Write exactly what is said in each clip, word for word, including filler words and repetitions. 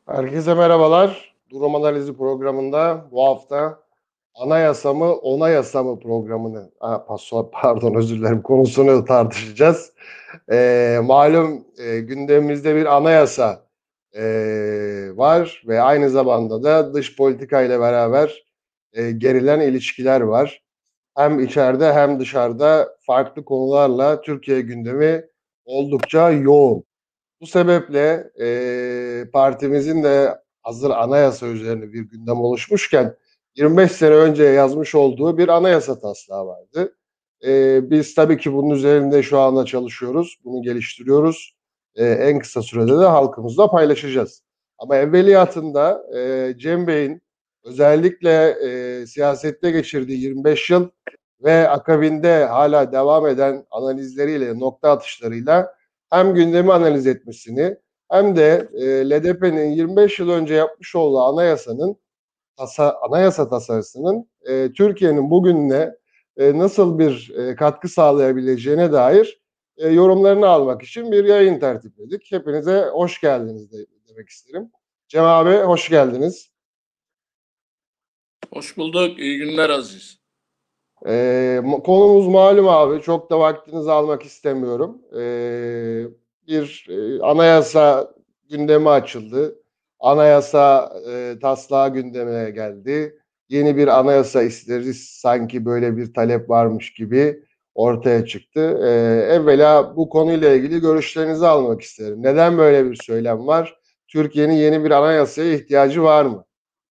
Herkese merhabalar. Durum Analizi programında bu hafta anayasa mı, onayasa mı programını, ha, paso- pardon özür dilerim, konusunu tartışacağız. Ee, malum e, gündemimizde bir anayasa e, var ve aynı zamanda da dış politika ile beraber e, gerilen ilişkiler var. Hem içeride hem dışarıda farklı konularla Türkiye gündemi oldukça yoğun. Bu sebeple eee, partimizin de hazır anayasa üzerine bir gündem oluşmuşken yirmi beş sene önce yazmış olduğu bir anayasa taslağı vardı. Eee, biz tabii ki bunun üzerinde şu anda çalışıyoruz, bunu geliştiriyoruz. Eee, en kısa sürede de halkımızla paylaşacağız. Ama evveliyatında eee, Cem Bey'in özellikle eee, siyasette geçirdiği yirmi beş yıl ve akabinde hala devam eden analizleriyle, nokta atışlarıyla hem gündemi analiz etmesini hem de e, L D P'nin yirmi beş yıl önce yapmış olduğu anayasanın tasa, anayasa tasarısının e, Türkiye'nin bugününe e, nasıl bir e, katkı sağlayabileceğine dair e, yorumlarını almak için bir yayın tertipledik. Hepinize hoş geldiniz de, demek isterim. Cem abi hoş geldiniz. Hoş bulduk. İyi günler Aziz. Ee, konumuz malum abi. Çok da vaktinizi almak istemiyorum. Ee, bir e, anayasa gündemi açıldı. Anayasa e, taslağı gündeme geldi. Yeni bir anayasa isteriz sanki böyle bir talep varmış gibi ortaya çıktı. Ee, evvela bu konuyla ilgili görüşlerinizi almak isterim. Neden böyle bir söylem var? Türkiye'nin yeni bir anayasaya ihtiyacı var mı?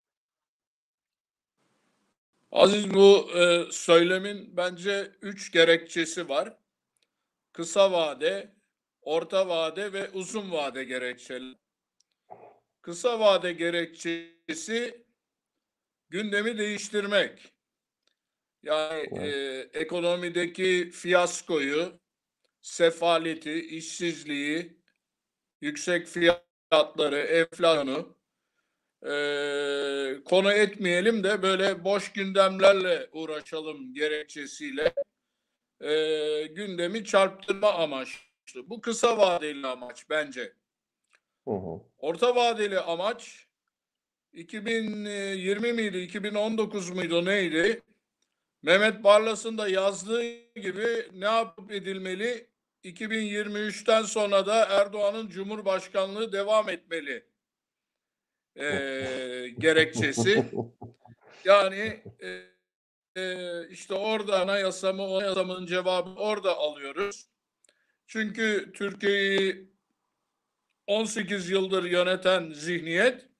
Aziz, bu e, söylemin bence üç gerekçesi var. Kısa vade, orta vade ve uzun vade gerekçeli. Kısa vade gerekçesi gündemi değiştirmek. Yani e, ekonomideki fiyaskoyu, sefaleti, işsizliği, yüksek fiyatları, enflasyonu e, konu etmeyelim de böyle boş gündemlerle uğraşalım gerekçesiyle e, gündemi çarptırma amaçlı. Bu kısa vadeli amaç bence. Hı hı. Orta vadeli amaç iki bin yirmi miydi, iki bin on dokuz muydu neydi? Mehmet Barlas'ın da yazdığı gibi ne yapıp edilmeli? iki bin yirmi üçten sonra da Erdoğan'ın Cumhurbaşkanlığı devam etmeli e, gerekçesi. Yani e, e, işte orada anayasa mı, anayasamın cevabı orada alıyoruz. Çünkü Türkiye'yi on sekiz yıldır yöneten zihniyet,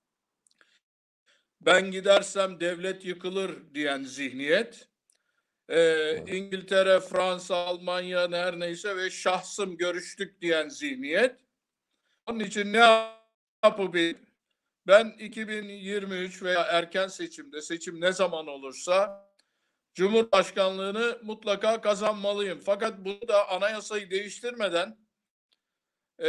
ben gidersem devlet yıkılır diyen zihniyet, e, İngiltere, Fransa, Almanya her neyse ve şahsım görüştük diyen zihniyet. Onun için ne yapıp ben iki bin yirmi üç veya erken seçimde, seçim ne zaman olursa Cumhurbaşkanlığını mutlaka kazanmalıyım. Fakat bunu da anayasayı değiştirmeden e,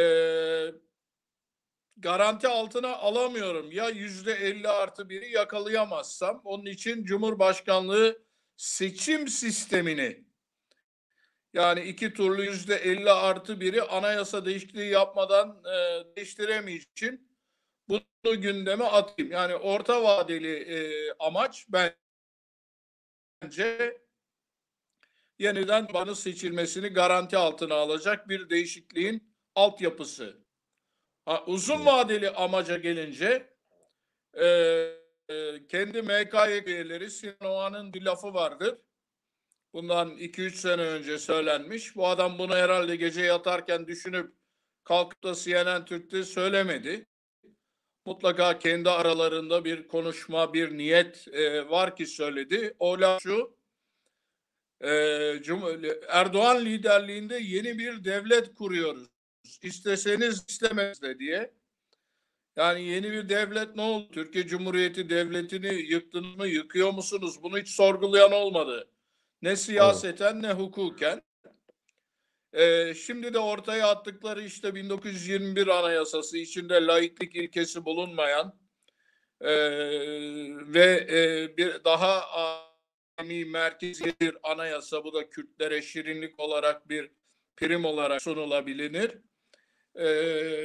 garanti altına alamıyorum. Ya yüzde elli artı biri yakalayamazsam, onun için Cumhurbaşkanlığı seçim sistemini, yani iki turlu yüzde elli artı biri anayasa değişikliği yapmadan e, değiştiremeyeceğim için bunu gündeme atayım. Yani orta vadeli e, amaç bence yeniden bana seçilmesini garanti altına alacak bir değişikliğin altyapısı. Ha, uzun vadeli amaca gelince e, e, kendi M K Y K üyeleri, Sinan Oğan'ın bir lafı vardır. Bundan iki üç sene önce söylenmiş. Bu adam bunu herhalde gece yatarken düşünüp kalkıp da C N N Türk'te söylemedi. Mutlaka kendi aralarında bir konuşma, bir niyet e, var ki söyledi. O laf şu: e, Erdoğan liderliğinde yeni bir devlet kuruyoruz. İsteseniz istemez de diye. Yani yeni bir devlet ne oldu? Türkiye Cumhuriyeti Devleti'ni yıktınız mı, yıkıyor musunuz? Bunu hiç sorgulayan olmadı. Ne Evet. siyaseten ne hukuken. Ee, şimdi de ortaya attıkları işte bin dokuz yüz yirmi bir Anayasası, içinde laiklik ilkesi bulunmayan e, ve e, bir daha ami merkezi bir anayasa, bu da Kürtlere şirinlik olarak bir prim olarak sunulabilir. Ee,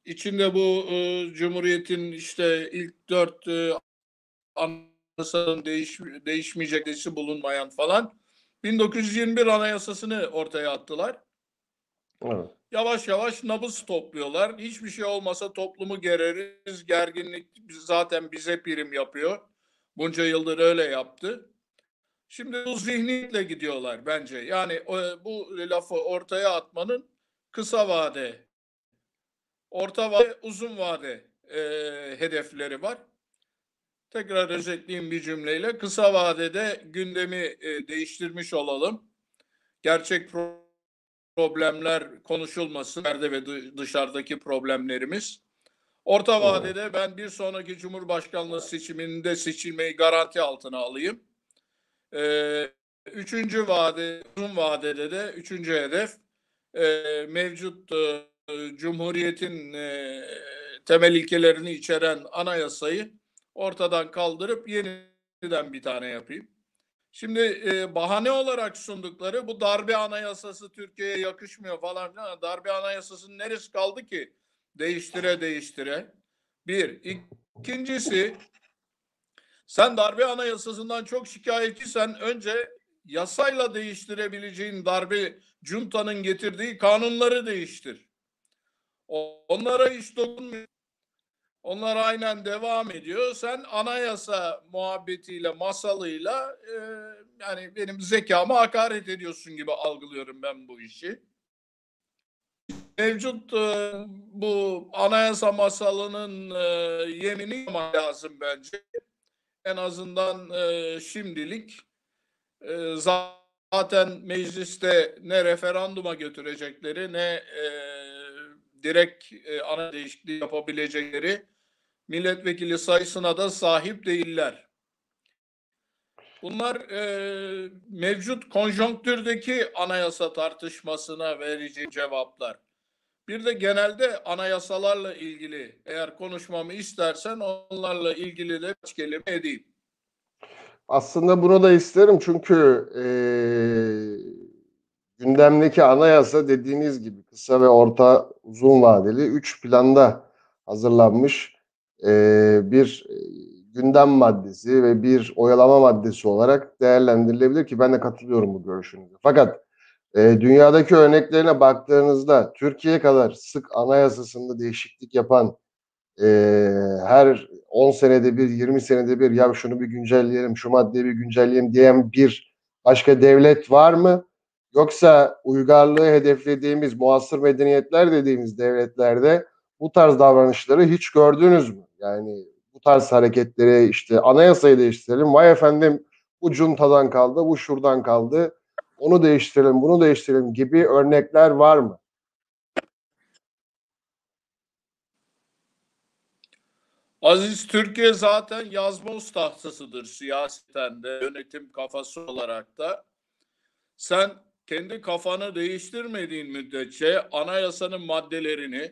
içinde bu e, Cumhuriyet'in işte ilk dört e, anayasanın değiş, değişmeyecek değişi bulunmayan falan bin dokuz yüz yirmi bir Anayasası'nı ortaya attılar. Evet. Yavaş yavaş nabız topluyorlar. Hiçbir şey olmasa toplumu gereriz. Gerginlik zaten bize prim yapıyor. Bunca yıldır öyle yaptı. Şimdi bu zihniyetle gidiyorlar bence. Yani e, bu lafı ortaya atmanın kısa vade, orta vade, uzun vade e, hedefleri var. Tekrar özetleyeyim bir cümleyle. Kısa vadede gündemi e, değiştirmiş olalım. Gerçek problemler konuşulmasın. İçeride ve dışarıdaki problemlerimiz. Orta Evet. vadede ben bir sonraki Cumhurbaşkanlığı seçiminde seçilmeyi garanti altına alayım. Ee, üçüncü vade, uzun vadede de üçüncü hedef e, mevcut e, Cumhuriyet'in e, temel ilkelerini içeren anayasayı ortadan kaldırıp yeniden bir tane yapayım. Şimdi e, bahane olarak sundukları bu darbe anayasası Türkiye'ye yakışmıyor falan filan. Darbe anayasasının neresi kaldı ki? Değiştire değiştire. Bir. İkincisi, sen darbe anayasasından çok şikayetçiysen önce yasayla değiştirebileceğin darbe juntanın getirdiği kanunları değiştir. Onlara hiç dokunmuyor. Onlar aynen devam ediyor. Sen anayasa muhabbetiyle, masalıyla e, yani benim zekama hakaret ediyorsun gibi algılıyorum ben bu işi. Mevcut e, bu anayasa masalının e, yemini yapmak lazım bence. En azından e, şimdilik e, zaten mecliste ne referanduma götürecekleri ne e, direkt e, ana değişikliği yapabilecekleri milletvekili sayısına da sahip değiller. Bunlar e, mevcut konjonktürdeki anayasa tartışmasına vereceğim cevaplar. Bir de genelde anayasalarla ilgili eğer konuşmamı istersen onlarla ilgili de birkaç kelime edeyim. Aslında bunu da isterim çünkü eee, gündemdeki anayasa dediğiniz gibi kısa ve orta uzun vadeli üç planda hazırlanmış eee, bir eee, gündem maddesi ve bir oyalama maddesi olarak değerlendirilebilir ki ben de katılıyorum bu görüşünüze. Fakat eee, dünyadaki örneklerine baktığınızda Türkiye kadar sık anayasasında değişiklik yapan ee, her on senede bir, yirmi senede bir ya şunu bir güncelleyelim, şu maddeyi bir güncelleyelim diyen bir başka devlet var mı? Yoksa uygarlığı hedeflediğimiz, muasır medeniyetler dediğimiz devletlerde bu tarz davranışları hiç gördünüz mü? Yani bu tarz hareketleri işte anayasayı değiştirelim. Vay efendim bu cuntadan kaldı, bu şuradan kaldı. Onu değiştirelim, bunu değiştirelim gibi örnekler var mı? Aziz Türkiye zaten yazboz tahtasıdır siyaseten de yönetim kafası olarak da. Sen kendi kafanı değiştirmediğin müddetçe anayasanın maddelerini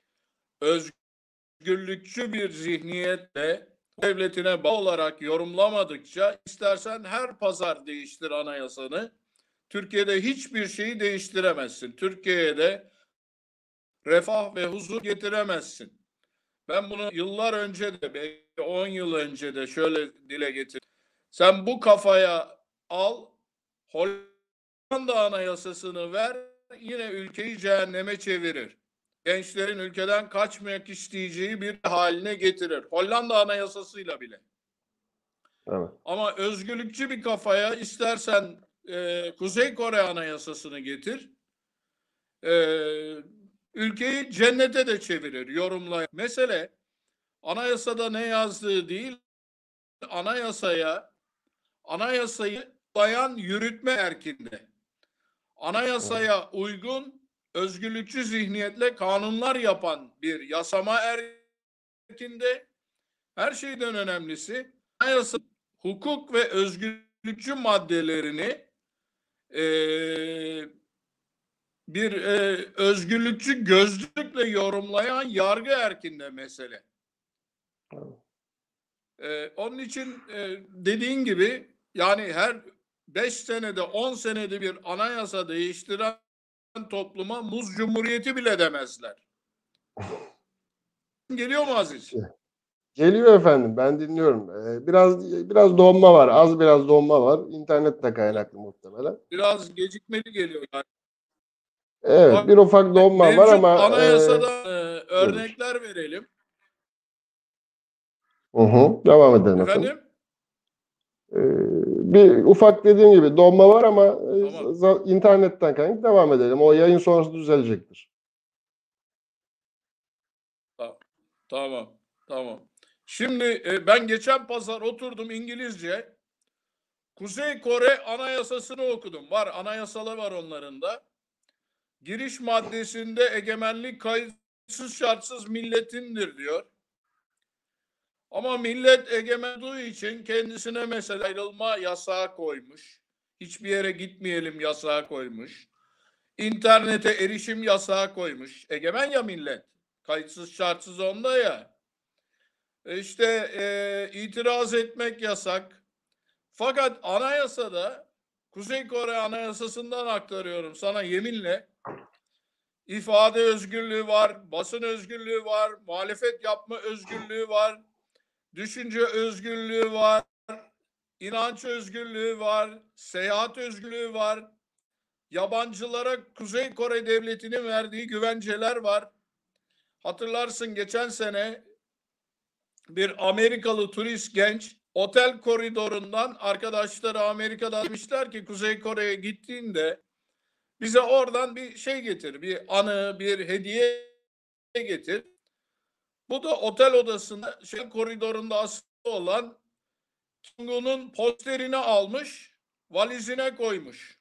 özgürlükçü bir zihniyetle devletine bağlı olarak yorumlamadıkça istersen her pazar değiştir anayasanı. Türkiye'de hiçbir şeyi değiştiremezsin. Türkiye'de refah ve huzur getiremezsin. Ben bunu yıllar önce de belki on yıl önce de şöyle dile getirdim. Sen bu kafaya al, Hollanda anayasasını ver, yine ülkeyi cehenneme çevirir. Gençlerin ülkeden kaçmayak isteyeceği bir haline getirir. Hollanda anayasasıyla bile. Evet. Ama özgürlükçü bir kafaya istersen e, Kuzey Kore anayasasını getir. E, ülkeyi cennete de çevirir, yorumla. Mesele anayasada ne yazdığı değil, anayasaya, anayasayı dayan yürütme erkinde. Anayasaya uygun, özgürlükçü zihniyetle kanunlar yapan bir yasama erkinde. Her şeyden önemlisi anayasa hukuk ve özgürlükçü maddelerini e, bir e, özgürlükçü gözlükle yorumlayan yargı erkinde mesele. Ee, onun için e, dediğin gibi yani her beş senede on senede bir anayasa değiştiren topluma muz cumhuriyeti bile demezler. geliyor mu Aziz? Geliyor efendim. Ben dinliyorum. Ee, biraz biraz donma var. Az biraz donma var. İnternetle kaynaklı muhtemelen. Biraz gecikmeli geliyor yani. Evet, bir ufak donma var Mevcut ama e, anayasadan e, buyurun. örnekler verelim. Hı hı. Devam edelim efendim. Efendim? Ee, bir ufak dediğim gibi donma var ama e, Tamam. za- internetten kaynaklı devam edelim. O yayın sonrası düzelecektir. Ta- Tamam. Tamam. Şimdi e, ben geçen pazar oturdum İngilizce. Kuzey Kore Anayasasını okudum. Var, anayasalı var onların da. Giriş maddesinde egemenlik kayıtsız şartsız milletindir diyor. Ama millet egemen olduğu için kendisine mesela ayrılma yasağı koymuş. Hiçbir yere gitmeyelim yasağı koymuş. İnternete erişim yasağı koymuş. Egemen ya millet. Kayıtsız şartsız onda ya. E İşte e, itiraz etmek yasak. Fakat anayasada, Kuzey Kore Anayasası'ndan aktarıyorum sana yeminle, ifade özgürlüğü var, basın özgürlüğü var, muhalefet yapma özgürlüğü var, düşünce özgürlüğü var, inanç özgürlüğü var, seyahat özgürlüğü var, yabancılara Kuzey Kore Devleti'nin verdiği güvenceler var. Hatırlarsın geçen sene bir Amerikalı turist genç otel koridorundan arkadaşları Amerika'da demişler ki Kuzey Kore'ye gittiğinde bize oradan bir şey getir, bir anı, bir hediye getir. Bu da otel odasında şey koridorunda asılı olan Kim posterini almış, valizine koymuş.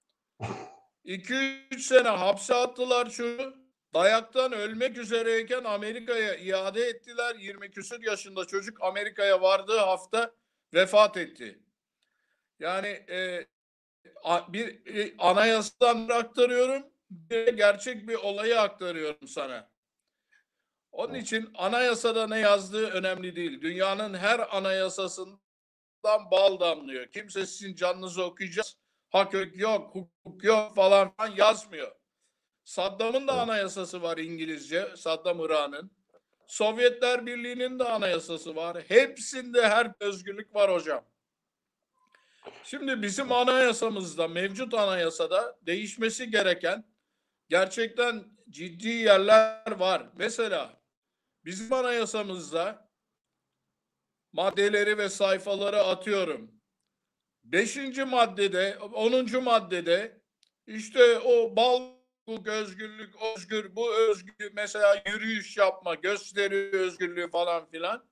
iki üç sene hapse attılar çocuğu. Dayaktan ölmek üzereyken Amerika'ya iade ettiler. yirmi küsur yaşında çocuk Amerika'ya vardığı hafta vefat etti. Yani e, bir e, anayasadan aktarıyorum, bir gerçek bir olayı aktarıyorum sana. Onun için anayasada ne yazdığı önemli değil. Dünyanın her anayasasından bal damlıyor. Kimse sizin canınızı okuyacağız. Hak yok, hukuk yok falan falan yazmıyor. Saddam'ın da anayasası var İngilizce. Saddam Irak'ın. Sovyetler Birliği'nin de anayasası var. Hepsinde her özgürlük var hocam. Şimdi bizim anayasamızda, mevcut anayasada değişmesi gereken gerçekten ciddi yerler var. Mesela bizim anayasamızda maddeleri ve sayfaları atıyorum. Beşinci maddede, onuncu maddede işte o bal hukuk, özgürlük, özgür, bu özgür, mesela yürüyüş yapma, gösteri özgürlüğü falan filan.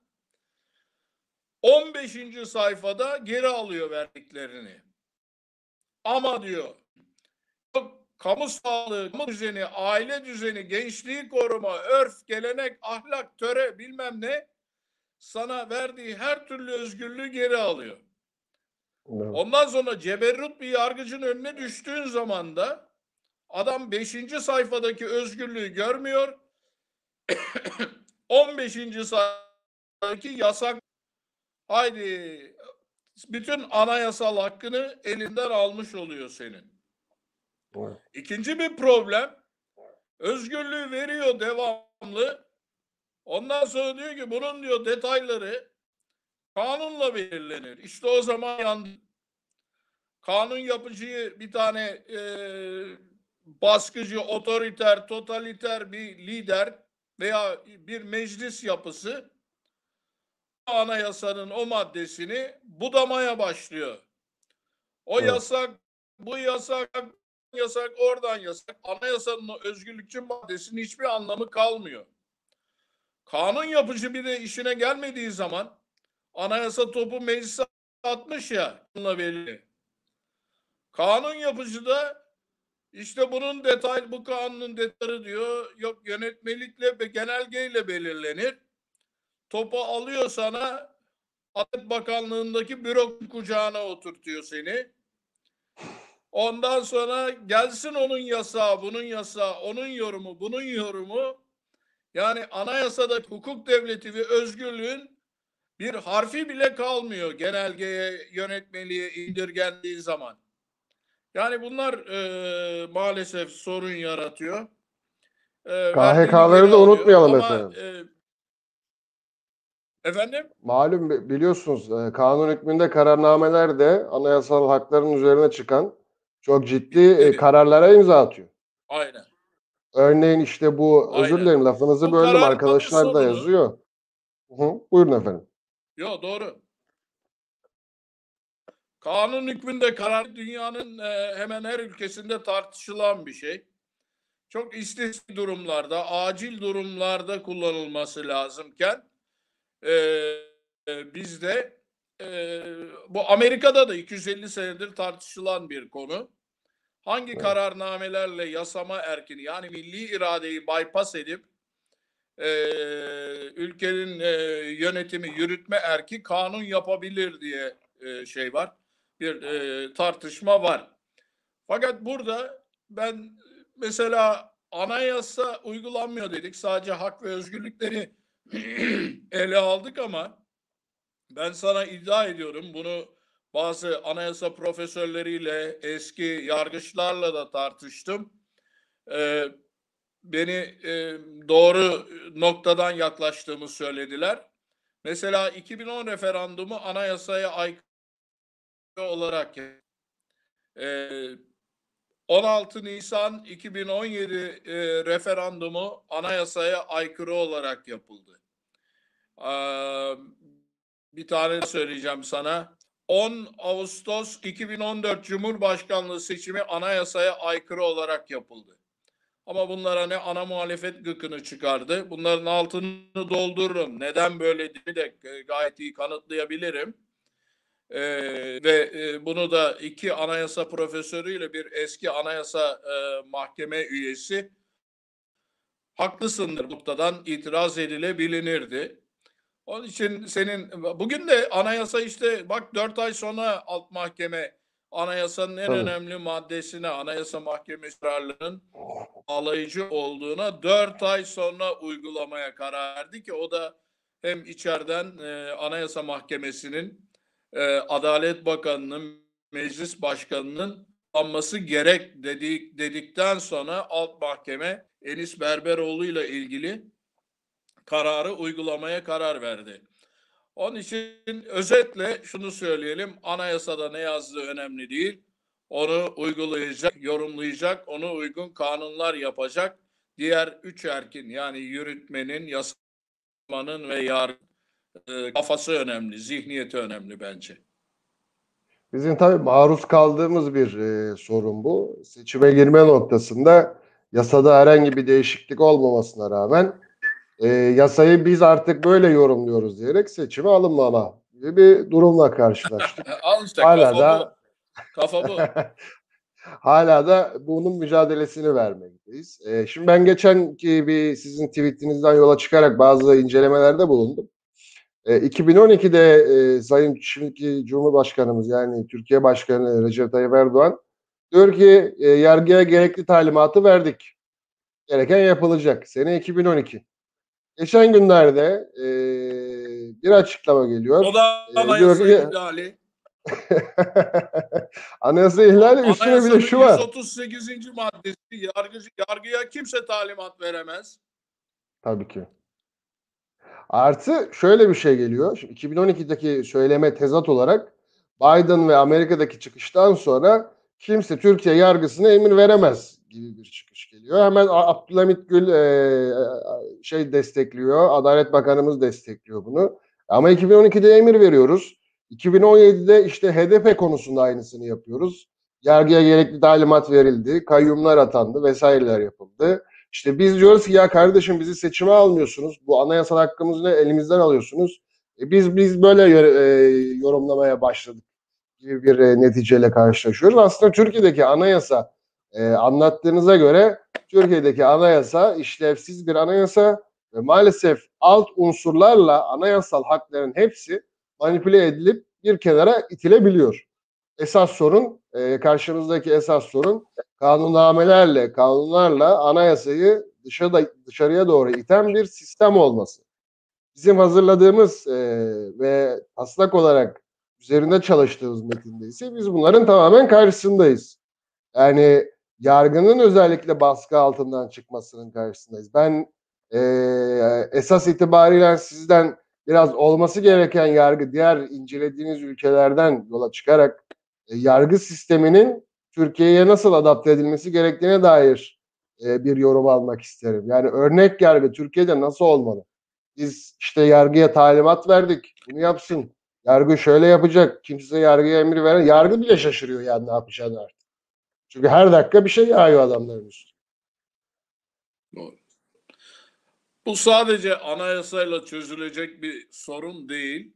on beşinci sayfada geri alıyor verdiklerini. Ama diyor, kamu sağlığı, kamu düzeni, aile düzeni, gençliği koruma, örf, gelenek, ahlak, töre bilmem ne sana verdiği her türlü özgürlüğü geri alıyor. Evet. Ondan sonra ceberrut bir yargıcın önüne düştüğün zaman da adam beşinci sayfadaki özgürlüğü görmüyor. on beşinci sayfadaki yasak. Haydi bütün anayasal hakkını elinden almış oluyor senin. Evet. İkinci bir problem, özgürlüğü veriyor devamlı. Ondan sonra diyor ki bunun diyor detayları kanunla belirlenir. İşte o zaman yandı. Kanun yapıcıyı bir tane e, baskıcı, otoriter, totaliter bir lider veya bir meclis yapısı anayasanın o maddesini budamaya başlıyor. O Evet. yasak, bu yasak, yasak, oradan yasak. Anayasanın o özgürlükçü maddesinin hiçbir anlamı kalmıyor. Kanun yapıcı bir de işine gelmediği zaman anayasa topu meclise atmış ya bununla belli. Kanun yapıcı da işte bunun detay, bu kanunun detayı diyor, yok yönetmelikle ve genelgeyle belirlenir. Topu alıyor sana, Adalet Bakanlığı'ndaki büro kucağına oturtuyor seni. Ondan sonra gelsin onun yasağı, bunun yasağı, onun yorumu, bunun yorumu. Yani anayasada hukuk devleti ve özgürlüğün bir harfi bile kalmıyor genelgeye, yönetmeliğe indirgendiği zaman. Yani bunlar e, maalesef sorun yaratıyor. E, verdiğini geri K H K'ları da alıyor. unutmayalım Ama efendim. e, Efendim? Malum bi- biliyorsunuz e, kanun hükmünde kararnameler de anayasal hakların üzerine çıkan çok ciddi e, Tabii. kararlara imza atıyor. Aynen. Örneğin işte bu, özür Aynen. dilerim lafınızı Bu böldüm, kararname arkadaşlar da sonunu yazıyor. Hı hı, buyurun efendim. yo doğru. Kanun hükmünde karar dünyanın e, hemen her ülkesinde tartışılan bir şey. Çok istisnai durumlarda, acil durumlarda kullanılması lazımken e, e, bizde e, bu Amerika'da da iki yüz elli senedir tartışılan bir konu. Hangi Evet. kararnamelerle yasama erkini yani milli iradeyi bypass edip e, ülkenin e, yönetimi yürütme erki kanun yapabilir diye e, şey var. Bir e, tartışma var. Fakat burada ben mesela anayasa uygulanmıyor dedik. Sadece hak ve özgürlükleri ele aldık ama ben sana iddia ediyorum bunu bazı anayasa profesörleriyle, eski yargıçlarla da tartıştım. Ee, beni e, doğru noktadan yaklaştığımı söylediler. Mesela iki bin on referandumu anayasaya aykırı olarak e, on altı Nisan iki bin on yedi e, referandumu anayasaya aykırı olarak yapıldı. Ee, bir tane söyleyeceğim sana. on Ağustos iki bin on dört Cumhurbaşkanlığı seçimi anayasaya aykırı olarak yapıldı. Ama bunlara ne ana muhalefet gıkını çıkardı. Bunların altını doldururum. Neden böyle dediğimi de gayet iyi kanıtlayabilirim. Ee, ve e, bunu da iki anayasa profesörüyle bir eski anayasa e, mahkeme üyesi haklısındır noktadan itiraz edilebilinirdi. Onun için senin bugün de anayasa işte bak dört ay sonra alt mahkeme anayasanın en Tabii. önemli maddesine anayasa mahkemesi kararlarının bağlayıcı olduğuna dört ay sonra uygulamaya karar verdi ki o da hem içeriden e, anayasa mahkemesinin e, Adalet Bakanı'nın meclis başkanının alması gerek dedik, dedikten sonra alt mahkeme Enis Berberoğlu ile ilgili kararı uygulamaya karar verdi. Onun için özetle şunu söyleyelim. Anayasada ne yazdığı önemli değil. Onu uygulayacak, yorumlayacak, ona uygun kanunlar yapacak. Diğer üç erkin yani yürütmenin, yasamanın ve yargı e, kafası önemli, zihniyeti önemli bence. Bizim tabii maruz kaldığımız bir e, sorun bu. Seçime girme noktasında yasada herhangi bir değişiklik olmamasına rağmen e, yasayı biz artık böyle yorumluyoruz diyerek seçime alınmama gibi bir durumla karşılaştık. Al işte Hala kafa bu. da Kafa bu. hala da bunun mücadelesini vermekteyiz. E, şimdi ben geçenki bir sizin tweetinizden yola çıkarak bazı incelemelerde bulundum. E, iki bin on ikide e, Sayın şimdiki Cumhurbaşkanımız yani Türkiye Başkanı Recep Tayyip Erdoğan diyor ki e, yargıya gerekli talimatı verdik. Gereken yapılacak. Sene iki bin on iki. Geçen günlerde e, bir açıklama O geliyor. da E, diyor anayasa ki ihlali. anayasa A- ihlali üstüne bir de Anayasanın şu var. yüz otuz sekizinci maddesi yargıcı, yargıya kimse talimat veremez. Tabii ki. Artı şöyle bir şey geliyor. Şimdi iki bin on ikideki söyleme tezat olarak Biden ve Amerika'daki çıkıştan sonra kimse Türkiye yargısına emir veremez gibi bir çıkış geliyor. Hemen Abdülhamit Gül e, şey destekliyor, Adalet Bakanımız destekliyor bunu. Ama iki bin on ikide emir veriyoruz. iki bin on yedide işte H D P konusunda aynısını yapıyoruz. Yargıya gerekli talimat verildi, kayyumlar atandı vesaireler yapıldı. İşte biz diyoruz ki ya kardeşim bizi seçime almıyorsunuz. Bu anayasal hakkımızı elimizden alıyorsunuz. E biz biz böyle e, yorumlamaya başladık gibi bir e, neticeyle karşılaşıyoruz. Aslında Türkiye'deki anayasa e, anlattığınıza göre Türkiye'deki anayasa işlevsiz bir anayasa ve maalesef alt unsurlarla anayasal hakların hepsi manipüle edilip bir kenara itilebiliyor. Esas sorun, e, karşımızdaki esas sorun kanunnamelerle, kanunlarla anayasayı dışarıda, dışarıya doğru iten bir sistem olması. Bizim hazırladığımız e, ve taslak olarak üzerinde çalıştığımız metinde ise biz bunların tamamen karşısındayız. Yani yargının özellikle baskı altından çıkmasının karşısındayız. Ben e, esas itibariyle sizden biraz olması gereken yargı diğer incelediğiniz ülkelerden yola çıkarak e, yargı sisteminin Türkiye'ye nasıl adapte edilmesi gerektiğine dair e, bir yorum almak isterim. Yani örnek yargı Türkiye'de nasıl olmalı? Biz işte yargıya talimat verdik. Bunu yapsın. Yargı şöyle yapacak. Kimse yargıya emir veren. Yargı bile şaşırıyor yani ne yapacağını artık. Çünkü her dakika bir şey yağıyor adamların üstüne. Doğru. Bu sadece anayasayla çözülecek bir sorun değil.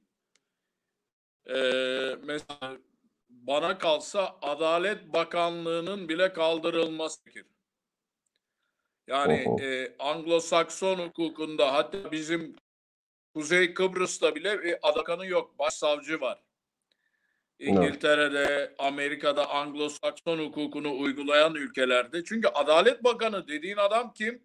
Ee, mesela bana kalsa Adalet Bakanlığı'nın bile kaldırılması gerekir. Yani Oho. e, Anglo-Sakson hukukunda, hatta bizim Kuzey Kıbrıs'ta bile bir adakanı yok. Başsavcı var. Evet. İngiltere'de, Amerika'da Anglo-Sakson hukukunu uygulayan ülkelerde. Çünkü Adalet Bakanı dediğin adam kim?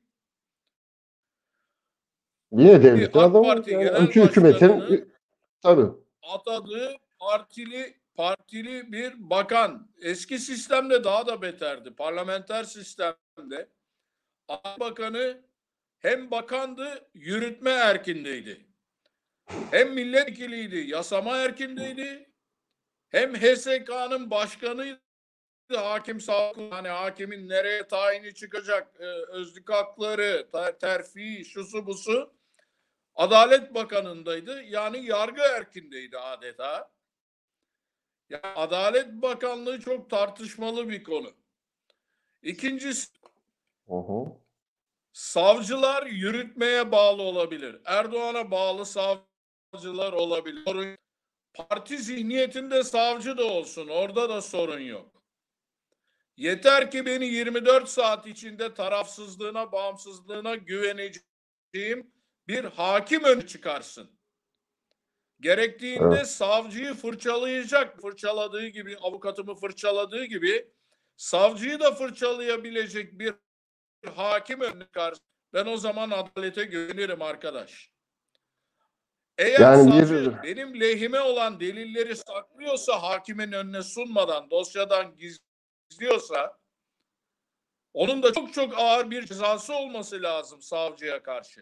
Yine Bir devletin AK adamı Parti yani Genel ülke Başkanı'nın hükümetin tabii. atadığı partili partili bir bakan. Eski sistemde daha da beterdi. Parlamenter sistemde Adalet Bakanı hem bakandı, yürütme erkindeydi. Hem milletvekiliydi, yasama erkindeydi. Hem H S K'nın başkanıydı, hakim savcı, hani hakimin nereye tayini çıkacak, e, özlük hakları, terfi, şusu busu. Adalet Bakanı'ndaydı. Yani yargı erkindeydi adeta. Ya, Adalet Bakanlığı çok tartışmalı bir konu. İkincisi, Oho. savcılar yürütmeye bağlı olabilir. Erdoğan'a bağlı savcılar olabilir. Parti zihniyetinde savcı da olsun. Orada da sorun yok. Yeter ki beni yirmi dört saat içinde tarafsızlığına, bağımsızlığına güveneceğim bir hakim önü çıkarsın. Gerektiğinde Evet. savcıyı fırçalayacak, fırçaladığı gibi, avukatımı fırçaladığı gibi savcıyı da fırçalayabilecek bir hakim önüne karşı, ben o zaman adalete güvenirim arkadaş. Eğer Yani bir savcı benim lehime olan delilleri saklıyorsa, hakimin önüne sunmadan, dosyadan gizliyorsa, onun da çok çok ağır bir cezası olması lazım savcıya karşı.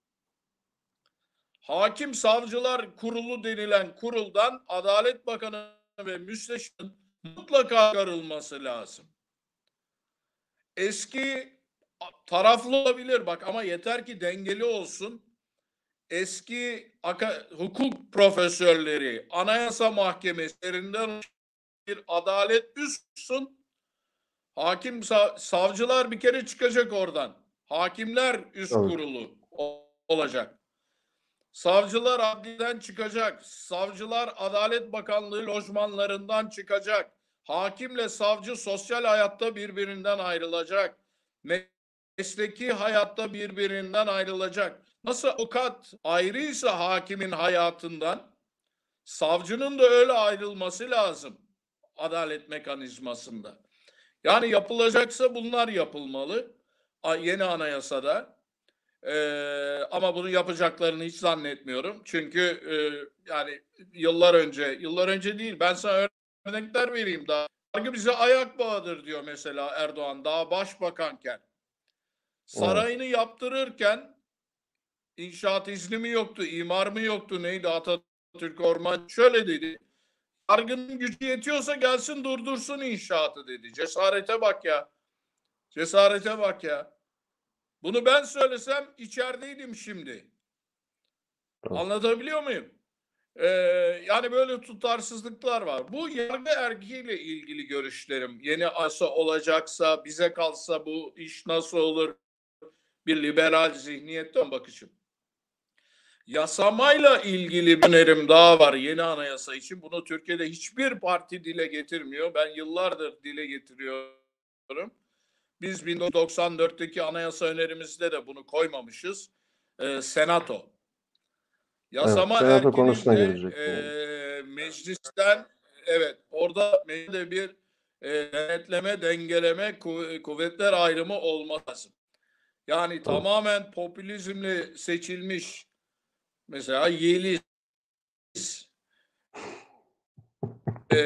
Hakim Savcılar Kurulu denilen kuruldan Adalet Bakanı ve Müsteşarın mutlaka çıkarılması lazım. Eski taraflı olabilir bak, ama yeter ki dengeli olsun. Eski hukuk profesörleri, Anayasa Mahkemelerinden bir adalet üstün. Hakim savcılar bir kere çıkacak oradan. Hakimler üst tabii. kurulu olacak. Savcılar adliyeden çıkacak. Savcılar Adalet Bakanlığı lojmanlarından çıkacak. Hakimle savcı sosyal hayatta birbirinden ayrılacak. Mesleki hayatta birbirinden ayrılacak. Nasıl avukat ayrıysa hakimin hayatından, savcının da öyle ayrılması lazım adalet mekanizmasında. Yani yapılacaksa bunlar yapılmalı. Yeni anayasada. Ee, ama bunu yapacaklarını hiç zannetmiyorum. Çünkü e, yani yıllar önce, yıllar önce değil, ben sana örnekler vereyim daha. Yargı bize ayak bağıdır diyor mesela Erdoğan daha başbakanken. Sarayını evet. yaptırırken inşaat izni mi yoktu, imar mı yoktu, neydi, Atatürk Orman şöyle dedi. Yargının gücü yetiyorsa gelsin durdursun inşaatı dedi. Cesarete bak ya. Cesarete bak ya. Bunu ben söylesem içerideydim şimdi. Anlatabiliyor muyum? Ee, yani böyle tutarsızlıklar var. Bu yargı erkiyle ilgili görüşlerim. Yeni asa olacaksa, bize kalsa bu iş nasıl olur? Bir liberal zihniyetten bakışım. Yasamayla ilgili bir önerim daha var yeni anayasa için. Bunu Türkiye'de hiçbir parti dile getirmiyor. Ben yıllardır dile getiriyorum. Biz bin dokuz yüz doksan dörtteki anayasa önerimizde de bunu koymamışız. Ee, Senato. Evet, Yasama senato erkinin konusuna de gelecektim. Yani. e, meclisten, evet, orada mecliste bir e, denetleme, dengeleme, kuv- kuvvetler ayrımı olması lazım. Yani evet. Tamamen popülizmle seçilmiş, mesela Yeliz e,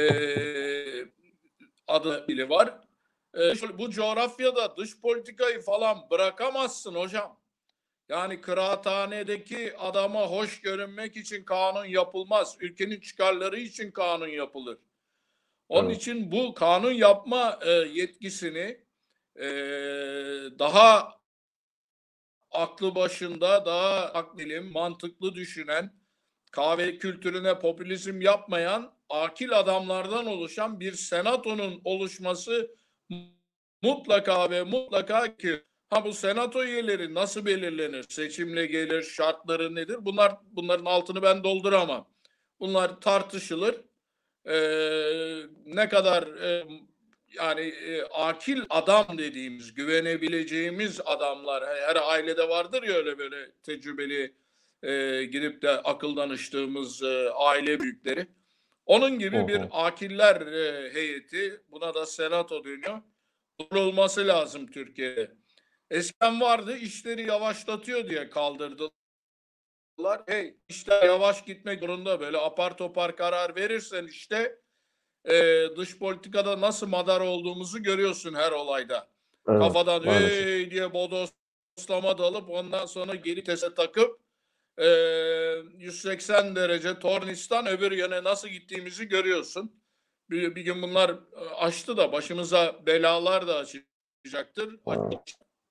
adı bile var. E, bu coğrafyada dış politikayı falan bırakamazsın hocam. Yani kıraathanedeki adama hoş görünmek için kanun yapılmaz. Ülkenin çıkarları için kanun yapılır. Onun Evet. için bu kanun yapma e, yetkisini e, daha aklı başında, daha akbilim, mantıklı düşünen, kahve kültürüne popülizm yapmayan, akil adamlardan oluşan bir senatonun oluşması mutlaka ve mutlaka ki ha bu senato üyeleri nasıl belirlenir? Seçimle gelir, şartları nedir? Bunlar bunların altını ben dolduramam. Bunlar tartışılır. Ee, ne kadar e, yani e, akil adam dediğimiz, güvenebileceğimiz adamlar her ailede vardır ya öyle böyle tecrübeli e, gidip de akıl danıştığımız e, aile büyükleri. Onun Hı gibi bir hı. akiller e, heyeti, buna da senato deniyor, olması lazım Türkiye'de. Eskiden vardı, işleri yavaşlatıyor diye kaldırdılar. Hey, işler yavaş gitmek zorunda, böyle apar topar karar verirsen işte e, dış politikada nasıl madar olduğumuzu görüyorsun her olayda. Evet, Kafadan maalesef. hey diye bodoslama dalıp ondan sonra geri tese takıp e, yüz seksen derece tornistan öbür yöne nasıl gittiğimizi görüyorsun. Bir, bir gün bunlar e, açtı da başımıza belalar da açacaktır. Evet.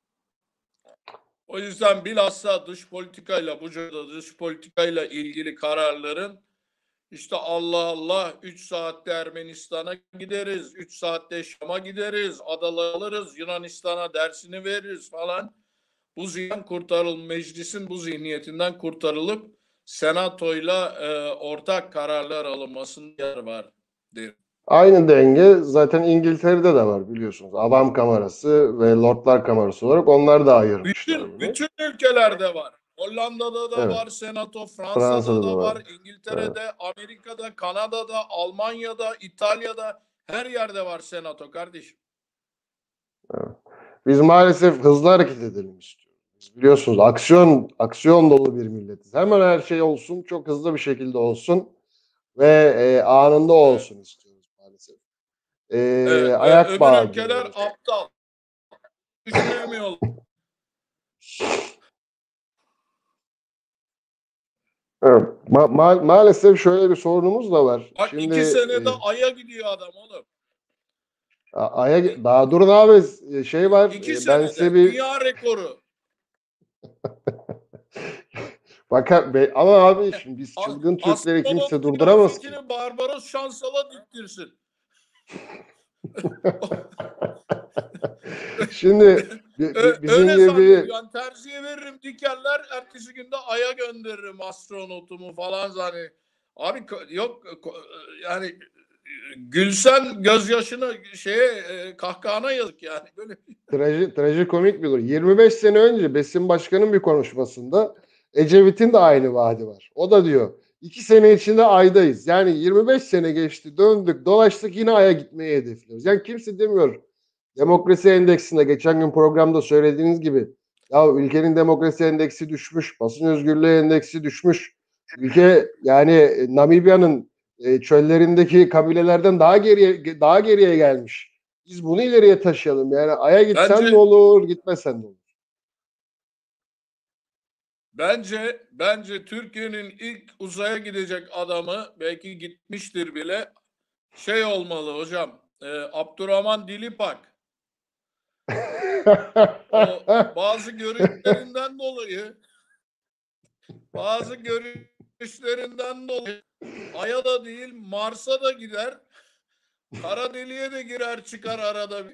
O yüzden bilhassa dış politikayla, bu dış politikayla ilgili kararların İşte Allah Allah üç saatte Ermenistan'a gideriz, üç saatte Şam'a gideriz, adaları alırız, Yunanistan'a dersini veririz falan. Bu zihin kurtarılıp meclisin bu zihniyetinden kurtarılıp senatoyla e, ortak kararlar alınmasında yer var derim. Aynı denge zaten İngiltere'de de var biliyorsunuz. Adam kamerası ve Lordlar kamerası olarak onlar da ayırmışlar Bütün bunu. bütün ülkelerde var. Hollanda'da da Evet. var senato, Fransa'da Fransa'da da da var. var, Evet. İngiltere'de, Amerika'da, Kanada'da, Almanya'da, İtalya'da her yerde var senato kardeşim. Evet. Biz maalesef hızlı hareket edelim istiyoruz. Biz biliyorsunuz aksiyon aksiyon dolu bir milletiz. Hemen her şey olsun, çok hızlı bir şekilde olsun ve e, anında Evet. olsun istiyoruz maalesef. E, Evet, e, ayak öbür bağı ülkeler görüyoruz. aptal. Düşünemiyorlar. Evet. Ma- ma- maalesef şöyle bir sorunumuz da var. Bak Şimdi iki senede e, Ay'a gidiyor adam oğlum. A- Aya İ- daha durun abi şey var İki e, ben size senede bir dünya rekoru. bakar be, ama abi şimdi biz A- çılgın Türkleri kimse Astronot durduramaz ki. kıyafetini Barbaros Şansal'a diktirsin. Şimdi bi- Ö- bi- bizim öyle gibi zannediyor. Yani terziye veririm dikerler, ertesi günde Ay'a gönderirim astronotumu falan zannediyor. Abi ko- yok ko- yani e, gülsen gözyaşını şeye e, kahkahana yazık yani. Böyle traji, trajikomik bir durum. yirmi beş sene önce Besim Başkan'ın bir konuşmasında Ecevit'in de aynı vaadi var. O da diyor iki sene içinde Ay'dayız. Yani yirmi beş sene geçti, döndük, dolaştık, yine Ay'a gitmeyi hedefliyoruz. Yani kimse demiyor. Demokrasi endeksinde geçen gün programda söylediğiniz gibi ya ülkenin demokrasi endeksi düşmüş, basın özgürlüğü endeksi düşmüş. Ülke yani e, Namibya'nın e, çöllerindeki kabilelerden daha geriye daha geriye gelmiş. Biz bunu ileriye taşıyalım. Yani Ay'a gitsen ne bence olur, gitmesen ne olur. bence bence Türkiye'nin ilk uzaya gidecek adamı belki gitmiştir bile şey olmalı hocam. E, Abdurrahman Dilipak. O bazı görüşlerinden dolayı bazı görüşlerinden dolayı Ay'a da değil Mars'a da gider. Kara deliğe de girer çıkar arada bir.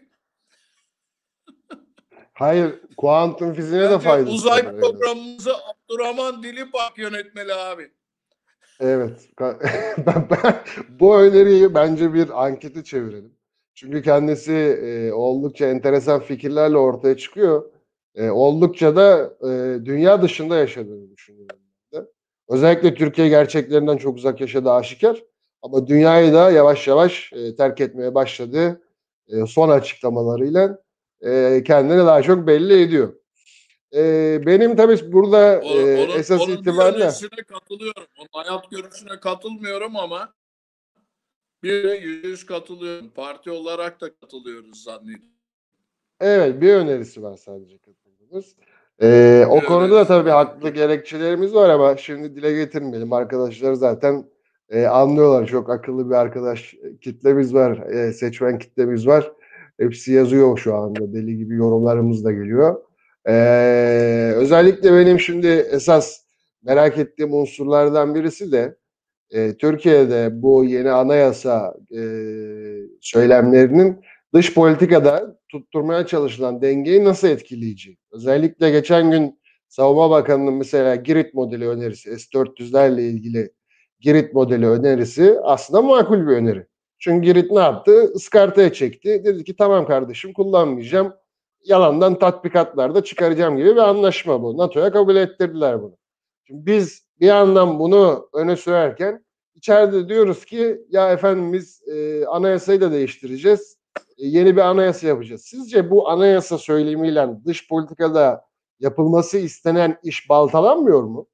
Hayır, kuantum fiziğine de Bence faydası uzay olur en azından. programımızı Abdurrahman Dilipak yönetmeli abi. Evet. Ben, ben, bu öneriyi bence bir ankete çevirelim. Çünkü kendisi e, oldukça enteresan fikirlerle ortaya çıkıyor. E, oldukça da e, dünya dışında yaşadığını düşünüyorum ben de. Özellikle Türkiye gerçeklerinden çok uzak yaşadığı aşikar. Ama dünyayı da yavaş yavaş e, terk etmeye başladığı e, son açıklamalarıyla e, kendini daha çok belli ediyor. E, benim tabii burada O, e, onun esas onun bir itibariyle önerisine katılıyorum. Onun hayat görüşüne katılmıyorum ama bir de yüz yüz katılıyorum. Parti olarak da katılıyoruz zannediyorum. evet, bir önerisi var sadece katıldığımız. Ee, o konuda da Evet. tabii haklı gerekçelerimiz var ama şimdi dile getirmeyelim. Arkadaşlar zaten e, anlıyorlar. Çok akıllı bir arkadaş kitlemiz var. E, seçmen kitlemiz var. Hepsi yazıyor şu anda. Deli gibi yorumlarımız da geliyor. Ee, özellikle benim şimdi esas merak ettiğim unsurlardan birisi de e, Türkiye'de bu yeni anayasa e, söylemlerinin dış politikada tutturmaya çalışılan dengeyi nasıl etkileyecek? Özellikle geçen gün Savunma Bakanı'nın mesela Girit modeli önerisi, S dört yüzlerle ilgili Girit modeli önerisi aslında makul bir öneri. Çünkü Girit ne yaptı? Iskartaya çekti. Dedi ki tamam kardeşim kullanmayacağım. Yalandan tatbikatlarda çıkaracağım gibi bir anlaşma bu. NATO'ya kabul ettirdiler bunu. Şimdi biz bir yandan bunu öne sürerken İçeride diyoruz ki ya efendim biz e, anayasayı da değiştireceğiz. E, yeni bir anayasa yapacağız. Sizce bu anayasa söylemiyle dış politikada yapılması istenen iş baltalanmıyor mu?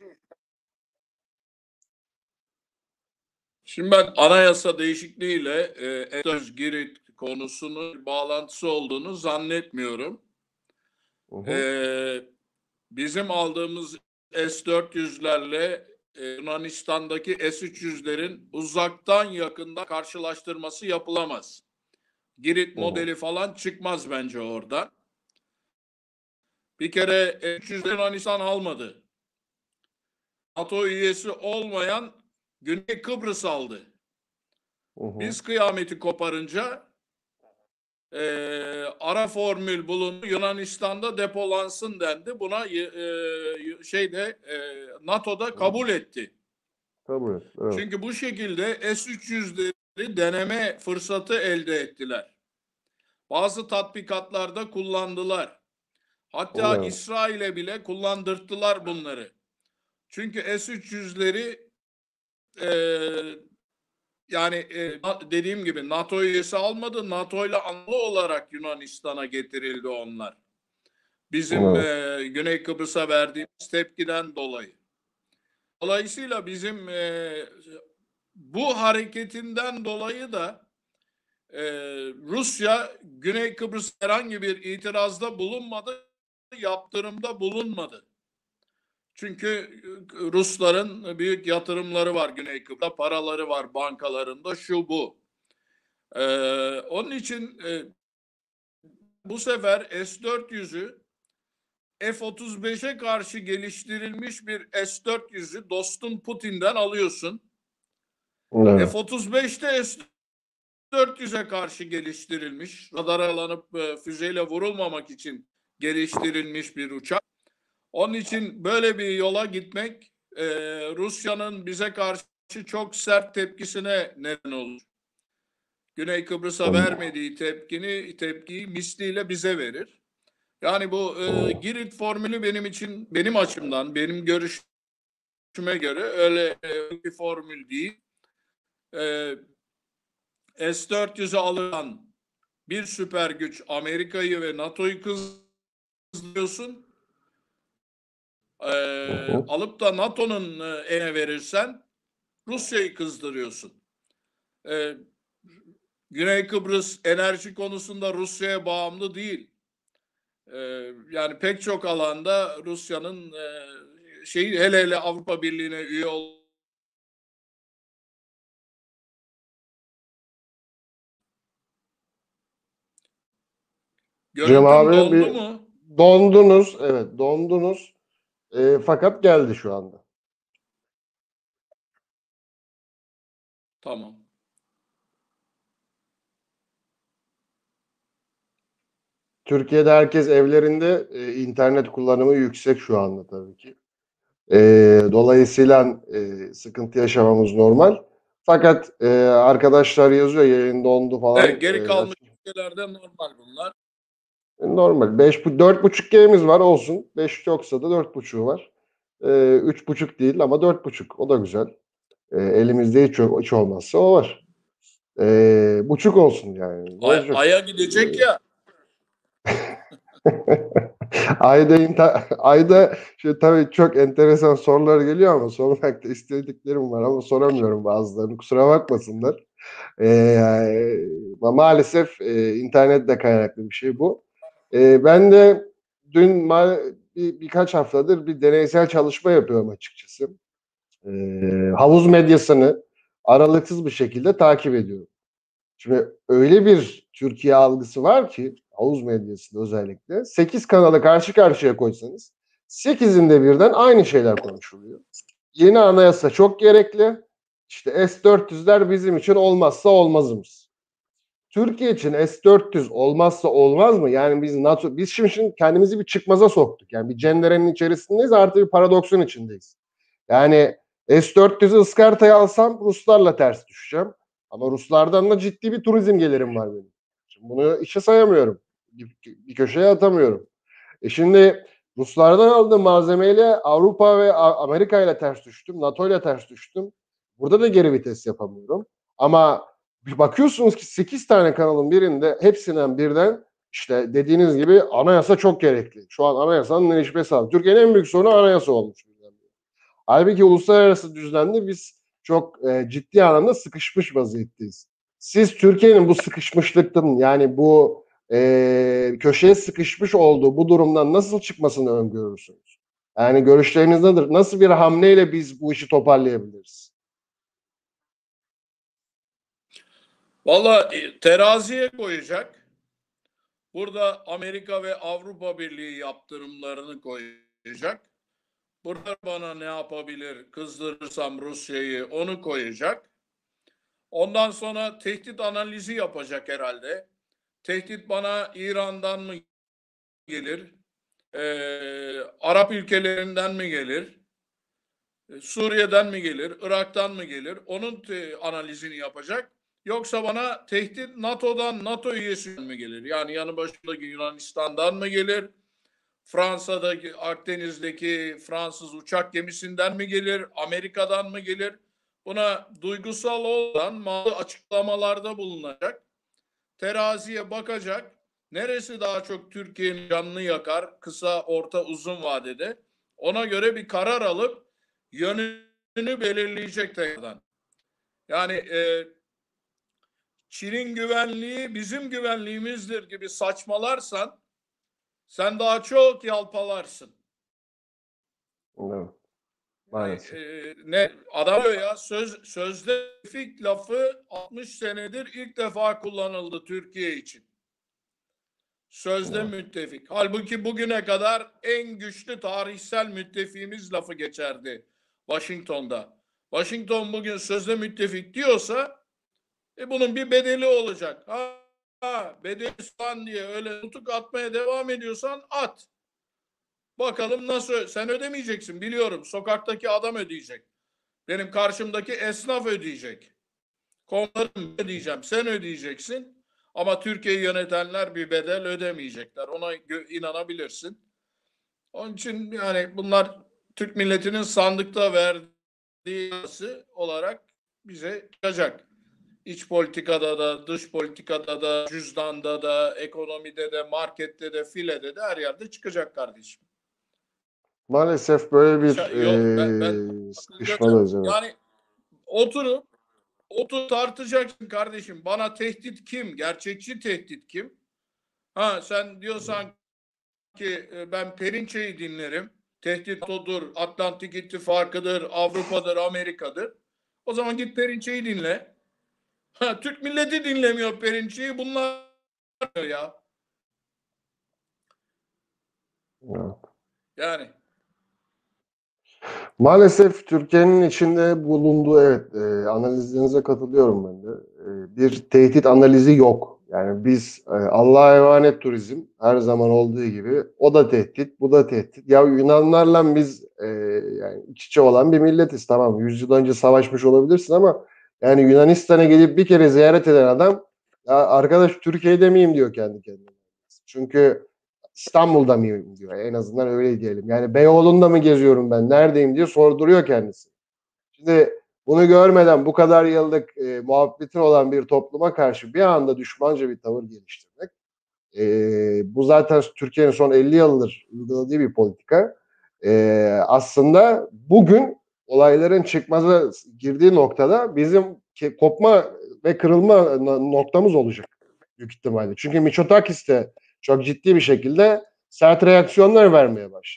Şimdi ben anayasa değişikliğiyle e, Girit konusunun bağlantısı olduğunu zannetmiyorum. Hı E, hı. bizim aldığımız S dört yüzlerle e, Yunanistan'daki S üç yüzlerin uzaktan yakında karşılaştırması yapılamaz. Girit Hı hı. modeli falan çıkmaz bence orada. Bir kere S üç yüzleri Yunanistan almadı. NATO üyesi olmayan Güney Kıbrıs aldı. Hı hı. Biz kıyameti koparınca e, ara formül bulundu. Yunanistan'da depolansın dendi. Buna e, şeyde e, NATO'da Hı. kabul etti. Kabul et. Evet. Çünkü bu şekilde S üç yüzleri deneme fırsatı elde ettiler. Bazı tatbikatlarda kullandılar. Hatta Evet. İsrail'e bile kullandırttılar bunları. Çünkü S üç yüzleri e, yani e, dediğim gibi NATO üyesi almadı. NATO ile anlı olarak Yunanistan'a getirildi onlar. Bizim Evet. e, Güney Kıbrıs'a verdiğimiz tepkiden dolayı. Dolayısıyla bizim e, bu hareketinden dolayı da e, Rusya Güney Kıbrıs herhangi bir itirazda bulunmadı, yaptırımda bulunmadı. Çünkü e, Rusların büyük yatırımları var Güney Kıbrıs'ta, paraları var bankalarında, şu bu. Ee, onun için e, bu sefer S dört yüzü F otuz beşe karşı geliştirilmiş bir S dört yüzü dostun Putin'den alıyorsun. Evet. F otuz beş de S dört yüze karşı geliştirilmiş. Radara alanıp e, füzeyle vurulmamak için geliştirilmiş bir uçak. Onun için böyle bir yola gitmek e, Rusya'nın bize karşı çok sert tepkisine neden olur. Güney Kıbrıs'a Evet. vermediği tepkini tepkiyi misliyle bize verir. Yani bu e, Girit formülü benim için, benim açımdan, benim görüşüme göre öyle e, bir formül değil. E, S dört yüzü alınan bir süper güç Amerika'yı ve NATO'yu kızdırıyorsun. E, Hı hı. alıp da NATO'nun e, eline verirsen Rusya'yı kızdırıyorsun. E, Güney Kıbrıs enerji konusunda Rusya'ya bağımlı değil. Ee, yani pek çok alanda Rusya'nın e, şeyi hele hele Avrupa Birliği'ne üye ol. Cem Görüntüm abi dondu bir mu? dondunuz. Evet dondunuz. E, fakat geldi şu anda. Tamam. Türkiye'de herkes evlerinde e, internet kullanımı yüksek şu anda tabii ki. E, dolayısıyla e, sıkıntı yaşamamız normal. Fakat e, arkadaşlar yazıyor yayın dondu Evet, falan. geri E, kalmış açık- ülkelerde normal bunlar. normal. Beş, dört buçuk G'miz var olsun. Beş yoksa da dört buçuğu var. E, üç buçuk değil ama dört buçuk. O da güzel. E, elimizde hiç, yok- hiç olmazsa o var. E, buçuk olsun yani. Ne Ay, olacak? Ay'a gidecek ya. Ayda inter- ayda şu tabii çok enteresan sorular geliyor ama sormak da istediklerim var ama soramıyorum bazılarını. Kusura bakmasınlar. Ee, maalesef e, internetle kaynaklı bir şey bu. Ee, ben de dün ma- bir, birkaç haftadır bir deneysel çalışma yapıyorum açıkçası. Ee, havuz medyasını aralıksız bir şekilde takip ediyorum. Şimdi öyle bir Türkiye algısı var ki havuz medyasında özellikle sekiz kanalı karşı karşıya koysanız sekizinde birden aynı şeyler konuşuluyor. Yeni anayasa çok gerekli. İşte S dört yüzler bizim için olmazsa olmazımız. Türkiye için S dört yüz olmazsa olmaz mı? Yani biz NATO, biz şimdi, şimdi kendimizi bir çıkmaza soktuk. Yani bir cenderenin içerisindeyiz, artı bir paradoksun içindeyiz. Yani S dört yüzü ıskartaya alsam Ruslarla ters düşeceğim. Ama Ruslardan da ciddi bir turizm gelirim var benim. Şimdi bunu işe sayamıyorum. Bir, bir köşeye atamıyorum. E şimdi Ruslardan aldığım malzemeyle Avrupa ve Amerika ile ters düştüm. NATO ile ters düştüm. Burada da geri vites yapamıyorum. Ama bir bakıyorsunuz ki sekiz tane kanalın birinde hepsinden birden işte dediğiniz gibi anayasa çok gerekli. Şu an anayasanın erişmesi lazım. Türkiye'nin en büyük sorunu anayasa olmuş. Halbuki uluslararası düzlemde biz çok e, ciddi anlamda sıkışmış vaziyetteyiz. Siz Türkiye'nin bu sıkışmışlıktan, yani bu e, köşeye sıkışmış olduğu bu durumdan nasıl çıkmasını öngörürsünüz? Yani görüşleriniz nedir? Nasıl bir hamleyle biz bu işi toparlayabiliriz? Valla e, teraziye koyacak. Burada Amerika ve Avrupa Birliği yaptırımlarını koyacak. Burada bana ne yapabilir, kızdırırsam Rusya'yı, onu koyacak. Ondan sonra tehdit analizi yapacak herhalde. Tehdit bana İran'dan mı gelir, Ee, Arap ülkelerinden mi gelir, e, Suriye'den mi gelir, Irak'tan mı gelir? Onun te- analizini yapacak. Yoksa bana tehdit NATO'dan, NATO üyesinden mi gelir? Yani yanı başındaki Yunanistan'dan mı gelir? Fransa'daki, Akdeniz'deki Fransız uçak gemisinden mi gelir? Amerika'dan mı gelir? Buna duygusal olan malı açıklamalarda bulunacak. Teraziye bakacak. Neresi daha çok Türkiye'nin canını yakar, kısa, orta, uzun vadede? Ona göre bir karar alıp yönünü belirleyecek tekrardan. Yani e, Çin'in güvenliği bizim güvenliğimizdir gibi saçmalarsan sen daha çok yalpalarsın. Evet, Yani, maalesef. e, ne adam diyor ya, söz sözde müttefik lafı altmış senedir ilk defa kullanıldı Türkiye için. Sözde Evet. müttefik. Halbuki bugüne kadar en güçlü tarihsel müttefiğimiz lafı geçerdi Washington'da. Washington bugün sözde müttefik diyorsa e bunun bir bedeli olacak. Ha, ha bedeli falan diye öyle tutuk atmaya devam ediyorsan at. Bakalım nasıl, sen ödemeyeceksin biliyorum. Sokaktaki adam ödeyecek. Benim karşımdaki esnaf ödeyecek. Konularım ödeyeceğim. Sen ödeyeceksin. Ama Türkiye'yi yönetenler bir bedel ödemeyecekler. Ona inanabilirsin. Onun için yani bunlar Türk milletinin sandıkta verdiği olarak bize çıkacak. İç politikada da, dış politikada da, cüzdanda da, ekonomide de, markette de, filede de her yerde çıkacak kardeşim. Maalesef böyle bir Yok ben, ben e, akıllıca sıkışmadayız, evet. yani oturup oturup tartacaksın kardeşim. Bana tehdit kim? Gerçekçi tehdit kim? Ha sen diyorsan ki ben Perinçe'yi dinlerim. Tehdit odur, Atlantik İttifakı'dır, Avrupa'dır, Amerika'dır. O zaman git Perinçe'yi dinle. Ha, Türk milleti dinlemiyor Perinçe'yi. Bunlar ya. Evet. Yani. Maalesef Türkiye'nin içinde bulunduğu, evet, e, analizlerinize katılıyorum ben de. E, bir tehdit analizi yok. Yani biz e, Allah'a emanet turizm her zaman olduğu gibi, o da tehdit, bu da tehdit. Ya Yunanlarla biz e, yani iç içe olan bir milletiz, tamam. Yüz yıl önce savaşmış olabilirsin ama yani Yunanistan'a gelip bir kere ziyaret eden adam, ya arkadaş Türkiye'de miyim diyor kendi kendine. Çünkü İstanbul'da mıyım diyor. En azından öyle diyelim. Yani Beyoğlu'nda mı geziyorum ben? Neredeyim diye sorduruyor kendisi. Şimdi bunu görmeden bu kadar yıllık e, muhabbetin olan bir topluma karşı bir anda düşmanca bir tavır geliştirmek, e, bu zaten Türkiye'nin son elli yıldır uyguladığı bir politika. E, aslında bugün olayların çıkmaza girdiği noktada bizim kopma ve kırılma noktamız olacak büyük ihtimalle. Çünkü Mitsotakis de çok ciddi bir şekilde sert reaksiyonlar vermeye başladı.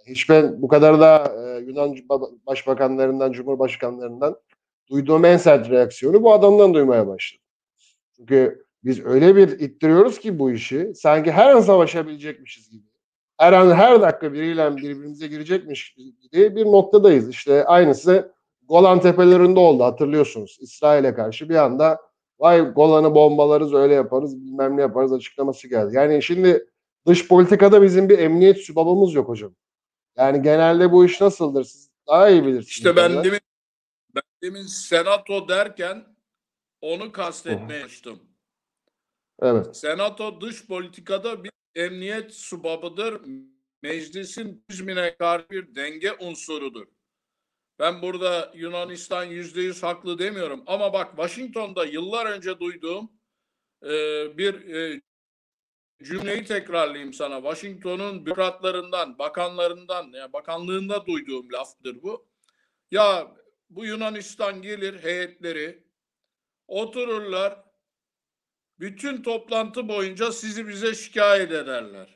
Hiç ben bu kadar da e, Yunan başbakanlarından, cumhurbaşkanlarından duyduğum en sert reaksiyonu bu adamdan duymaya başladım. Çünkü biz öyle bir ittiriyoruz ki bu işi, sanki her an savaşabilecekmişiz gibi. Her an her dakika biriyle birbirimize girecekmiş gibi bir noktadayız. İşte aynısı Golan Tepelerinde oldu, hatırlıyorsunuz. İsrail'e karşı bir anda vay Golan'ı bombalarız, öyle yaparız, bilmem ne yaparız açıklaması geldi. Yani şimdi dış politikada bizim bir emniyet sübabımız yok hocam. Yani genelde bu iş nasıldır? Siz daha iyi bilirsiniz İşte ben benden. demin, ben demin senato derken onu Hı. kastetmeye çalıştım. Evet. Senato dış politikada bir emniyet subabıdır. Meclisin düzmine karşı bir denge unsurudur. Ben burada Yunanistan yüzde yüz haklı demiyorum. Ama bak, Washington'da yıllar önce duyduğum e, bir e, cümleyi tekrarlayayım sana. Washington'un bürokratlarından, bakanlarından, yani bakanlığında duyduğum laftır bu. Ya bu Yunanistan gelir heyetleri, otururlar, bütün toplantı boyunca sizi bize şikayet ederler.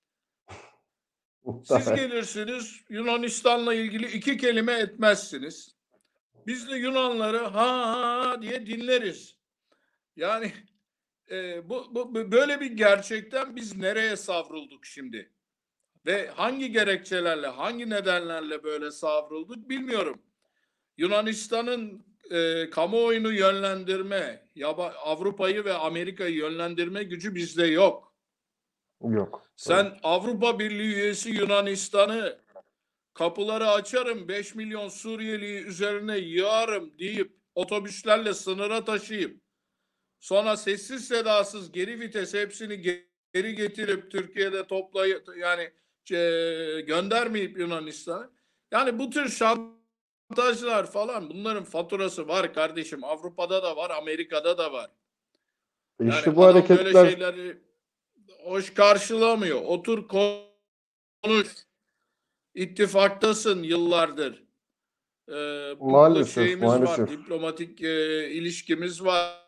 Siz gelirsiniz, Yunanistan'la ilgili iki kelime etmezsiniz. Biz de Yunanları ha ha diye dinleriz. Yani e, bu, bu böyle bir gerçekten biz nereye savrulduk şimdi? Ve hangi gerekçelerle, hangi nedenlerle böyle savrulduk bilmiyorum. Yunanistan'ın e, kamuoyunu yönlendirme, yaba, Avrupa'yı ve Amerika'yı yönlendirme gücü bizde yok. Yok. Sen Evet. Avrupa Birliği üyesi Yunanistan'ı kapıları açarım, beş milyon Suriyeliyi üzerine yığarım deyip otobüslerle sınıra taşıyıp sonra sessiz sedasız geri vites hepsini geri getirip Türkiye'de toplayıp yani e, göndermeyip Yunanistan'a. Yani bu tür şantajlar falan, bunların faturası var kardeşim. Avrupa'da da var, Amerika'da da var. Yani İşte bu adam böyle hareketler şeyleri hoş karşılamıyor. Otur konuş. İttifaktasın yıllardır. Ee, bu maalesef şeyimiz var, maalesef. diplomatik e, ilişkimiz var.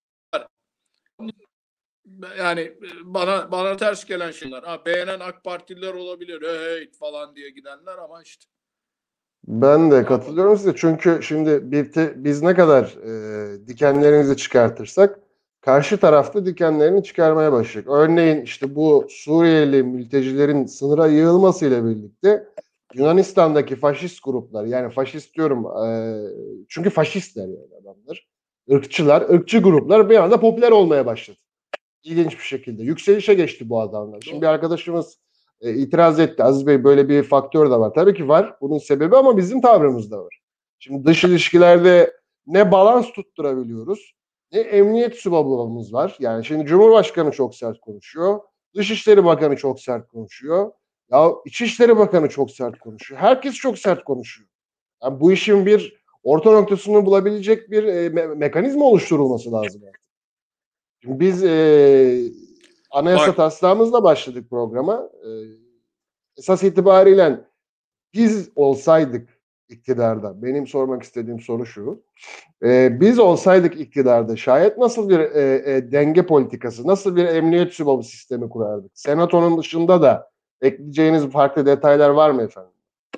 Yani bana bana ters gelen şeyler. Ha, beğenen AK Partililer olabilir, hey falan diye gidenler, ama işte Ben de ne yapalım. katılıyorum size. Çünkü şimdi bir te- biz ne kadar e, dikenlerimizi çıkartırsak karşı tarafta dikenlerini çıkarmaya başlayacak. Örneğin işte bu Suriyeli mültecilerin sınıra yığılmasıyla birlikte Yunanistan'daki faşist gruplar, yani faşist diyorum e, çünkü faşistler yani adamlar. Irkçılar, ırkçı gruplar bir anda popüler olmaya başladı. İlginç bir şekilde. Yükselişe geçti bu adamlar. Şimdi bir Doğru. arkadaşımız e, itiraz etti. Aziz Bey, böyle bir faktör de var. Tabii ki var. Bunun sebebi ama bizim tavrımız da var. Şimdi dış ilişkilerde ne balans tutturabiliyoruz, ne emniyet subabımız var. Yani şimdi Cumhurbaşkanı çok sert konuşuyor. Dışişleri Bakanı çok sert konuşuyor. Ya İçişleri Bakanı çok sert konuşuyor. Herkes çok sert konuşuyor. Yani bu işin bir orta noktasını bulabilecek bir e, me- mekanizma oluşturulması lazım. Şimdi biz e, anayasa Bak taslağımızla başladık programa. E, esas itibariyle biz olsaydık iktidarda, benim sormak istediğim soru şu. E, biz olsaydık iktidarda şayet nasıl bir e, e, denge politikası, nasıl bir emniyet sübabı sistemi kurardık? Senatonun dışında da ekleyeceğiniz farklı detaylar var mı efendim?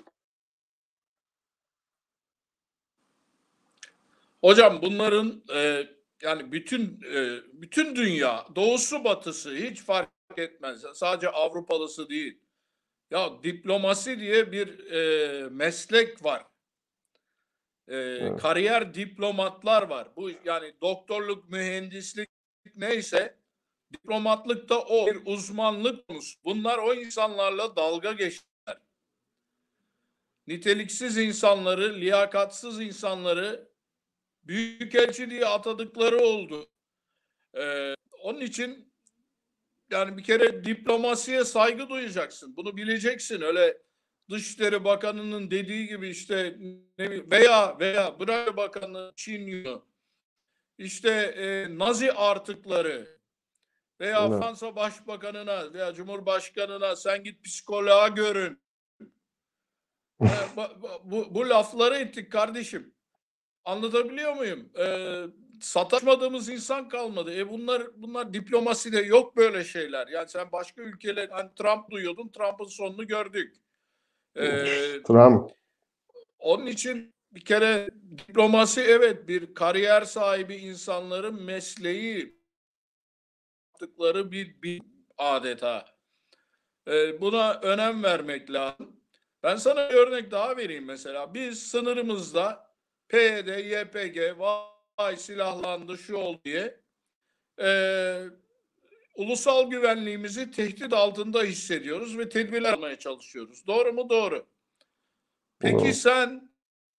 hocam, bunların e, yani bütün e, bütün dünya, doğusu batısı hiç fark etmez. Sadece Avrupalısı değil. Ya diplomasi diye bir e, meslek var. E, Evet. kariyer diplomatlar var. Bu yani doktorluk, mühendislik neyse, diplomatlık da o bir uzmanlık konusu. Bunlar o insanlarla dalga geçtiler. Niteliksiz insanları, liyakatsız insanları büyükelçi diye atadıkları oldu. Ee, onun için yani bir kere diplomasiye saygı duyacaksın. Bunu bileceksin. Öyle Dışişleri Bakanı'nın dediği gibi işte ne, veya veya Bırak Bakanı Çin işte e, Nazi artıkları veya Evet. Fransa Başbakanı'na veya Cumhurbaşkanı'na sen git psikoloğa görün. E, bu, bu, bu lafları ettik kardeşim. Anlatabiliyor muyum? Ee, sataşmadığımız insan kalmadı. E bunlar bunlar diplomaside yok böyle şeyler. Yani sen başka ülkeler, hani Trump duyuyordun, Trump'ın sonunu gördük. Ee, Trump. Onun için bir kere diplomasi evet bir kariyer sahibi insanların mesleği yaptıkları bir, bir adeta. Ee, buna önem vermek lazım. Ben sana bir örnek daha vereyim mesela. Biz sınırımızda P Y D, Y P G, vay silahlandı şu oldu diye e, ulusal güvenliğimizi tehdit altında hissediyoruz ve tedbirler almaya çalışıyoruz. Doğru mu? Doğru. Peki sen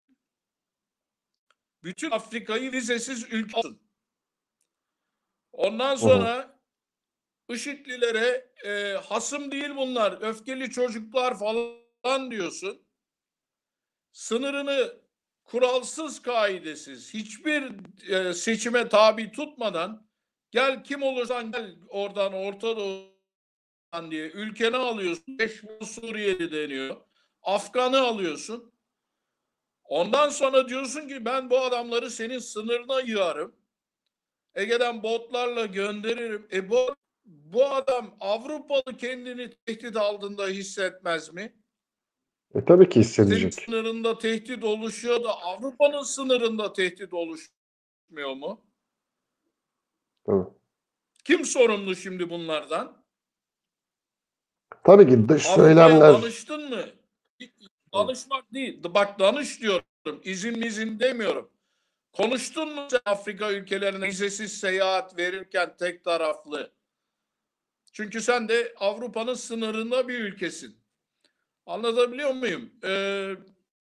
bütün Afrika'yı vizesiz ülke olsun. Ondan sonra IŞİD'lilere e, hasım değil bunlar, öfkeli çocuklar falan diyorsun. Sınırını kuralsız, kaidesiz, hiçbir e, seçime tabi tutmadan gel kim olursan gel oradan Orta Doğu'dan diye ülkeni alıyorsun. Beş Suriyeli deniyor. Afgan'ı alıyorsun. Ondan sonra diyorsun ki ben bu adamları senin sınırına yığarım. Ege'den botlarla gönderirim. E bu, bu adam Avrupalı kendini tehdit altında hissetmez mi? E, tabii ki Senin hissedecek. sınırında tehdit oluşuyor da Avrupa'nın sınırında tehdit oluşmuyor mu? Tabii. Kim sorumlu şimdi bunlardan? Tabii ki dış Avrupa'ya söylemler. danıştın mı? Danışmak değil. Bak danış diyorum. İzin izin demiyorum. Konuştun mu sen Afrika ülkelerine vizesiz seyahat verirken tek taraflı? Çünkü sen de Avrupa'nın sınırında bir ülkesin. Anlatabiliyor muyum? Ee,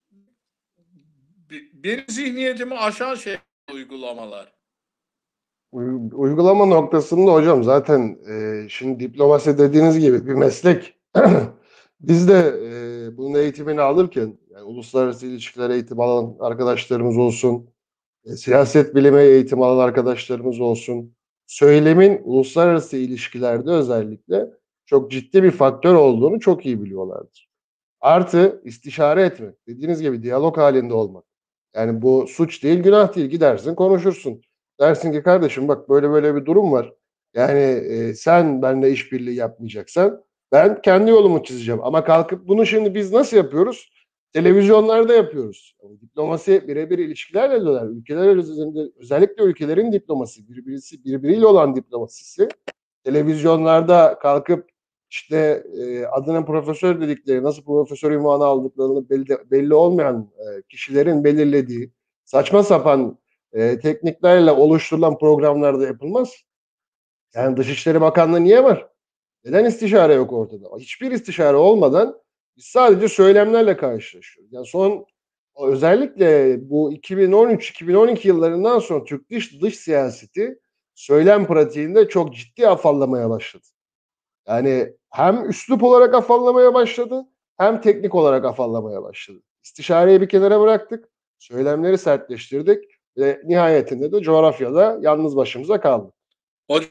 benim zihniyetimi aşan şey uygulamalar. Uy- Uygulama noktasında hocam zaten e, şimdi diplomasi dediğiniz gibi bir meslek. Biz de e, bunun eğitimini alırken yani uluslararası ilişkiler eğitim alan arkadaşlarımız olsun, e, siyaset bilimi eğitim alan arkadaşlarımız olsun, söylemin uluslararası ilişkilerde özellikle çok ciddi bir faktör olduğunu çok iyi biliyorlardır. Artı istişare etmek. Dediğiniz gibi diyalog halinde olmak. Yani bu suç değil, günah değil. Gidersin, konuşursun. Dersin ki kardeşim bak böyle böyle bir durum var. Yani e, sen benimle işbirliği yapmayacaksan ben kendi yolumu çizeceğim. Ama kalkıp bunu şimdi biz nasıl yapıyoruz? Televizyonlarda yapıyoruz. Yani diplomasi birebir ilişkilerle döner. Ülkeler üzerinde özellikle ülkelerin diplomasi, birbirisi birbiriyle olan diplomasisi televizyonlarda kalkıp işte e, adına profesör dedikleri, nasıl profesör ünvanı aldıklarını belli, belli olmayan e, kişilerin belirlediği saçma sapan e, tekniklerle oluşturulan programlarda yapılmaz. Yani Dışişleri Bakanlığı niye var? Neden istişare yok ortada? Hiçbir istişare olmadan biz sadece söylemlerle karşılaşıyoruz. Yani son özellikle bu iki bin on üç iki bin on iki yıllarından sonra Türk dış dış siyaseti söylem pratiğinde çok ciddi afallamaya başladı. Yani hem üslup olarak afallamaya başladı hem teknik olarak afallamaya başladı. İstişareyi bir kenara bıraktık. Söylemleri sertleştirdik ve nihayetinde de coğrafyada yalnız başımıza kaldık. Hocam,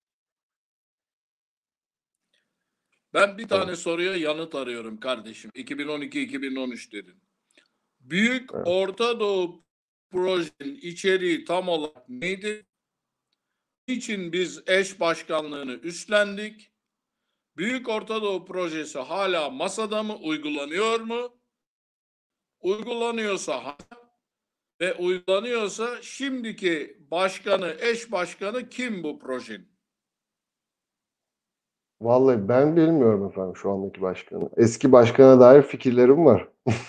ben bir tane Evet. soruya yanıt arıyorum kardeşim. iki bin on iki iki bin on üç dedin. Büyük Evet. Orta Doğu projenin içeriği tam olarak neydi? Niçin biz eş başkanlığını üstlendik? Büyük Orta Doğu projesi hala masada mı, uygulanıyor mu? Uygulanıyorsa ve uygulanıyorsa şimdiki başkanı, eş başkanı kim bu projenin? Vallahi ben bilmiyorum efendim şu andaki başkanı. Eski başkana dair fikirlerim var.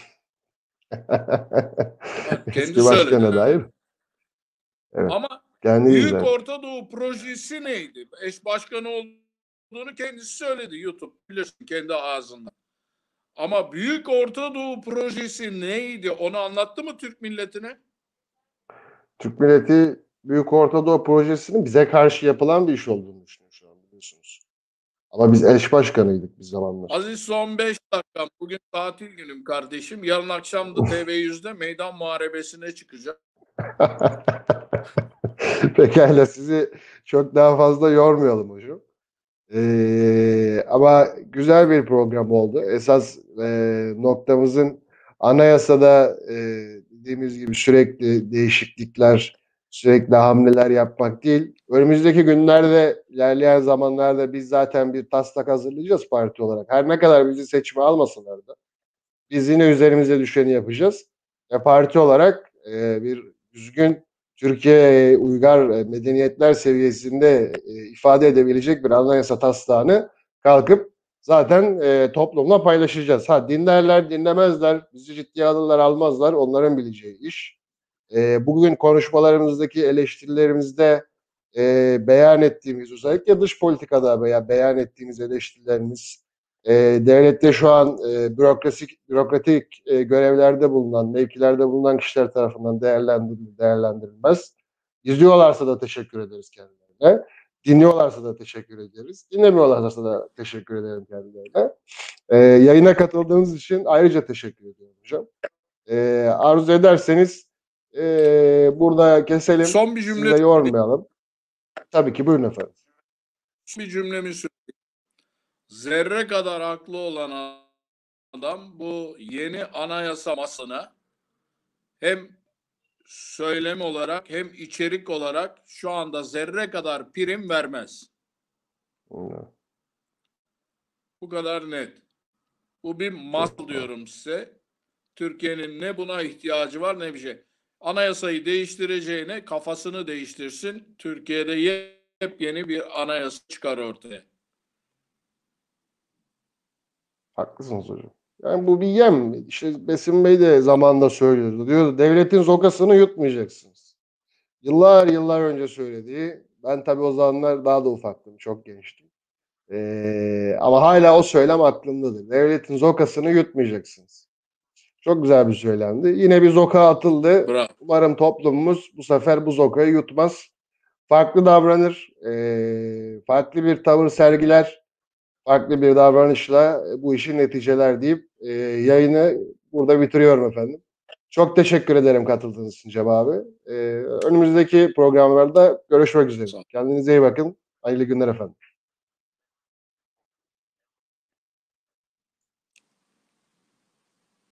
Bak, kendi Eski söyledi. başkana dair. Evet. Ama Kendi Büyük izler. Orta Doğu projesi neydi? Eş başkanı olduğunu kendisi söyledi YouTube. Bilirsin kendi ağzından. Ama Büyük Orta Doğu projesi neydi? Onu anlattı mı Türk milletine? Türk milleti Büyük Orta Doğu Projesi'nin bize karşı yapılan bir iş olduğunu düşünüyor şu an biliyorsunuz. Ama biz eş başkanıydık bir zamanlar. Aziz son beş dakikam. Bugün tatil günüm kardeşim. Yarın akşam da T V yüzde meydan muharebesine çıkacak. Pekala sizi çok daha fazla yormayalım hocam. Ee, ama güzel bir program oldu. Esas e, noktamızın anayasada e, dediğimiz gibi sürekli değişiklikler, sürekli hamleler yapmak değil. Önümüzdeki günlerde, ilerleyen zamanlarda biz zaten bir taslak hazırlayacağız parti olarak. Her ne kadar bizi seçime almasalar da Biz yine üzerimize düşeni yapacağız. Ve parti olarak e, bir düzgün Türkiye uygar e, medeniyetler seviyesinde e, ifade edebilecek bir anayasa taslağını kalkıp zaten e, toplumla paylaşacağız. Ha dinlerler, dinlemezler, bizi ciddiye alırlar, almazlar. Onların bileceği iş. E, bugün konuşmalarımızdaki eleştirilerimizde e, beyan ettiğimiz, özellikle dış politikada veya beyan ettiğimiz eleştirilerimiz, e, devlette şu an e, bürokratik, bürokratik e, görevlerde bulunan, mevkilerde bulunan kişiler tarafından değerlendirilir, değerlendirilmez. İzliyorlarsa da teşekkür ederiz kendilerine. Dinliyorlarsa da teşekkür ederiz. Dinlemiyorlarsa da teşekkür ederim kendilerine. E, yayına katıldığınız için ayrıca teşekkür ediyorum hocam. E, arzu ederseniz e, burada keselim. Son bir Sizi cümle de yormayalım. Tabii ki buyurun efendim. bir cümlemi söyleyeyim. Zerre kadar haklı olan adam bu yeni anayasa masasına hem söylem olarak hem içerik olarak şu anda zerre kadar prim vermez. Evet. Bu kadar net. Bu bir masal diyorum size. Türkiye'nin ne buna ihtiyacı var ne bir şey. Anayasayı değiştireceğine kafasını değiştirsin. Türkiye'de yepyeni bir anayasa çıkar ortaya. Haklısınız hocam. Yani bu bir yem. İşte Besim Bey de zamanında söylüyordu. Diyordu devletin zokasını yutmayacaksınız. Yıllar yıllar önce söylediği. Ben tabii o zamanlar daha da ufaktım. Çok gençtim. Ee, ama hala o söylem aklımdadır. Devletin zokasını yutmayacaksınız. Çok güzel bir söylemdi. Yine bir zoka atıldı. Bravo. Umarım toplumumuz bu sefer bu zokayı yutmaz. Farklı davranır. Ee, farklı bir tavır sergiler. Farklı bir davranışla bu işin neticeler deyip e, yayını burada bitiriyorum efendim. Çok teşekkür ederim katıldığınız için Cem abi. E, önümüzdeki programlarda görüşmek üzere. Kendinize iyi bakın. Hayırlı günler efendim.